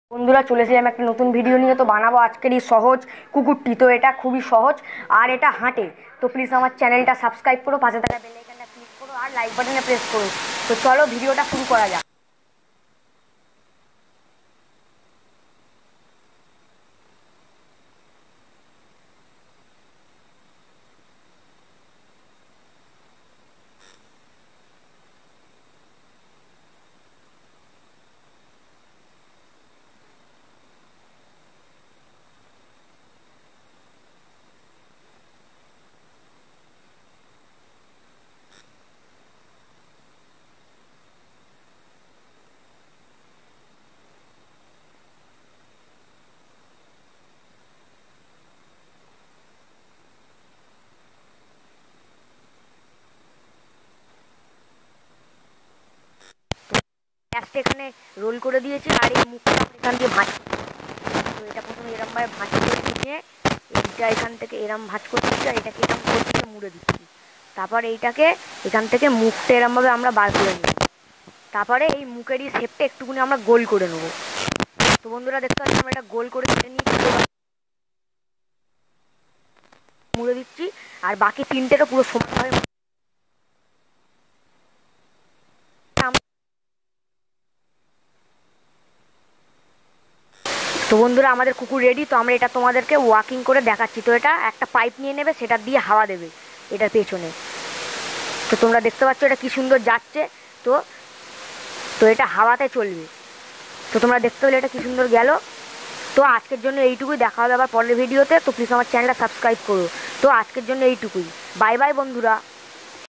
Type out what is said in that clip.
বন্ধুরা চলে এসেছিলাম একটা নতুন ভিডিও নিয়ে। তো বানাবো আজকের এই সহজ কুকুরটি। তো এটা খুবই সহজ আর এটা হাঁটে। তো প্লিজ আমার চ্যানেলটা সাবস্ক্রাইব করো, পাশে থাকা বেল আইকনটা ক্লিক করো আর লাইক বাটনে প্রেস করো। তো চলো ভিডিওটা শুরু করা যাক। গ্যাসটা এখানে রোল করে দিয়েছি আর এই মুখটা এখান দিয়ে ভাঁজ। তো এটা প্রথমে এরমভাবে ভাঁজ করে নিয়ে এইটা এখান থেকে এরম ভাঁজ করে দিচ্ছি আর এটাকে এরম করে থেকে মুড়ে দিচ্ছি। তারপর এইটাকে এখান থেকে মুখটা এরমভাবে আমরা বার করে নিই। তারপরে এই মুখেরই শেপটা একটুকুনি আমরা গোল করে নেবো। তো বন্ধুরা দেখতে পাচ্ছি আমরা এটা গোল করে কেটে নিয়েছি, মুড়ে দিচ্ছি আর বাকি তিনটেরও পুরো সমানভাবে। তো বন্ধুরা আমাদের কুকুর রেডি। তো আমরা এটা তোমাদেরকে ওয়াকিং করে দেখাচ্ছি। তো এটা একটা পাইপ নিয়ে নেবে, সেটা দিয়ে হাওয়া দেবে এটার পেছনে। তো তোমরা দেখতে পাচ্ছ এটা কি সুন্দর যাচ্ছে। তো তো এটা হাওয়াতে চলবে। তো তোমরা দেখতে পেলে এটা কি সুন্দর গেল। তো আজকের জন্য এইটুকুই, দেখা হবে আবার পরের ভিডিওতে। তো প্লিজ আমার চ্যানেলটা সাবস্ক্রাইব করো। তো আজকের জন্য এইটুকুই, বাই বাই বন্ধুরা।